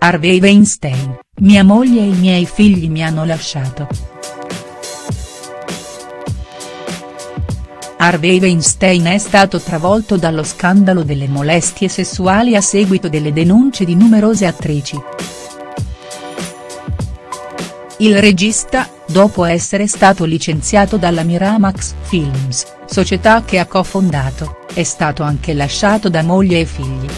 Harvey Weinstein: mia moglie e i miei figli mi hanno lasciato. Harvey Weinstein è stato travolto dallo scandalo delle molestie sessuali a seguito delle denunce di numerose attrici. Il regista, dopo essere stato licenziato dalla Miramax Films, società che ha cofondato, è stato anche lasciato da moglie e figli.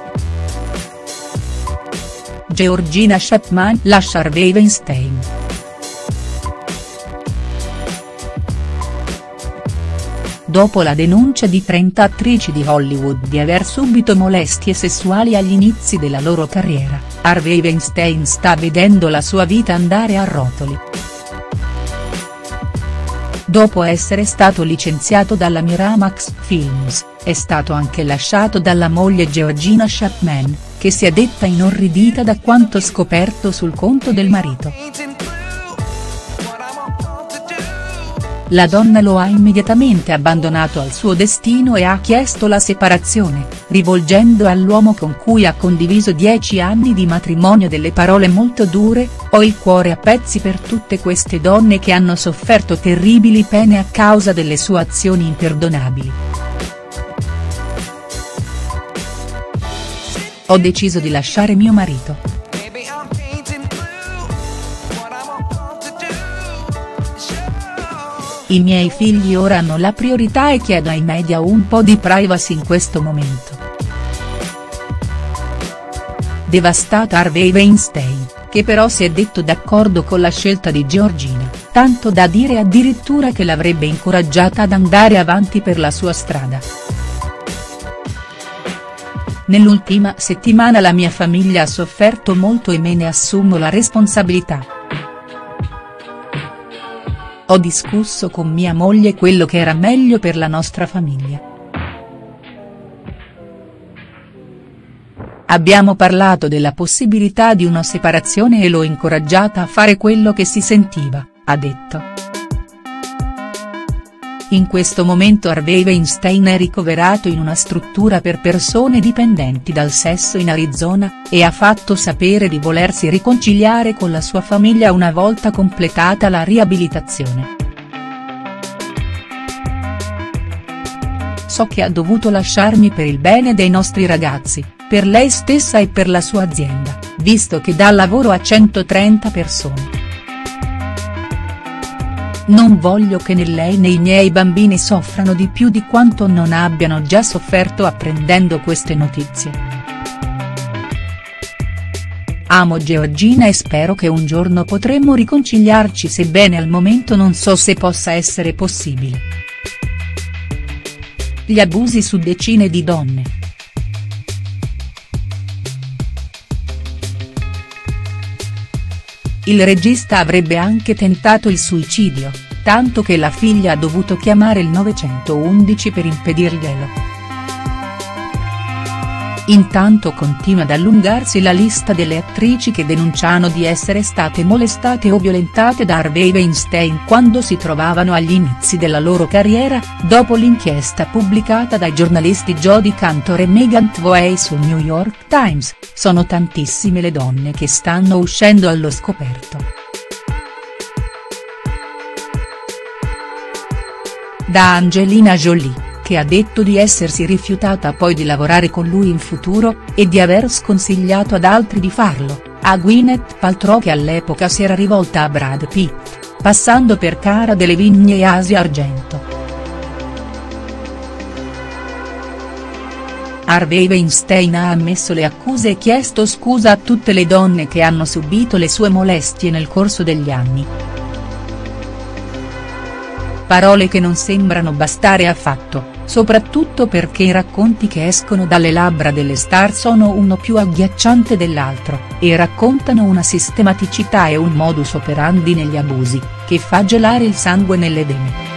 Georgina Chapman lascia Harvey Weinstein. Dopo la denuncia di 30 attrici di Hollywood di aver subito molestie sessuali agli inizi della loro carriera, Harvey Weinstein sta vedendo la sua vita andare a rotoli. Dopo essere stato licenziato dalla Miramax Films, è stato anche lasciato dalla moglie Georgina Chapman, che si è detta inorridita da quanto scoperto sul conto del marito. La donna lo ha immediatamente abbandonato al suo destino e ha chiesto la separazione, rivolgendo all'uomo con cui ha condiviso 10 anni di matrimonio delle parole molto dure: "Ho il cuore a pezzi per tutte queste donne che hanno sofferto terribili pene a causa delle sue azioni imperdonabili. Ho deciso di lasciare mio marito. I miei figli ora hanno la priorità e chiedo ai media un po' di privacy in questo momento". Devastata Harvey Weinstein, che però si è detto d'accordo con la scelta di Georgina, tanto da dire addirittura che l'avrebbe incoraggiata ad andare avanti per la sua strada. "Nell'ultima settimana la mia famiglia ha sofferto molto e me ne assumo la responsabilità. Ho discusso con mia moglie quello che era meglio per la nostra famiglia. Abbiamo parlato della possibilità di una separazione e l'ho incoraggiata a fare quello che si sentiva", ha detto. In questo momento Harvey Weinstein è ricoverato in una struttura per persone dipendenti dal sesso in Arizona, e ha fatto sapere di volersi riconciliare con la sua famiglia una volta completata la riabilitazione. "So che ha dovuto lasciarmi per il bene dei nostri ragazzi, per lei stessa e per la sua azienda, visto che dà lavoro a 130 persone. Non voglio che né lei né i miei bambini soffrano di più di quanto non abbiano già sofferto apprendendo queste notizie. Amo Georgina e spero che un giorno potremmo riconciliarci, sebbene al momento non so se possa essere possibile. Gli abusi su decine di donne. Il regista avrebbe anche tentato il suicidio, tanto che la figlia ha dovuto chiamare il 911 per impedirglielo. Intanto continua ad allungarsi la lista delle attrici che denunciano di essere state molestate o violentate da Harvey Weinstein quando si trovavano agli inizi della loro carriera, dopo l'inchiesta pubblicata dai giornalisti Jodi Kantor e Megan Twohey sul New York Times. Sono tantissime le donne che stanno uscendo allo scoperto. Da Angelina Jolie, che ha detto di essersi rifiutata poi di lavorare con lui in futuro, e di aver sconsigliato ad altri di farlo, a Gwyneth Paltrow che all'epoca si era rivolta a Brad Pitt, passando per Cara Delevingne e Asia Argento. Harvey Weinstein ha ammesso le accuse e chiesto scusa a tutte le donne che hanno subito le sue molestie nel corso degli anni. Parole che non sembrano bastare affatto, soprattutto perché i racconti che escono dalle labbra delle star sono uno più agghiacciante dell'altro, e raccontano una sistematicità e un modus operandi negli abusi, che fa gelare il sangue nelle vene.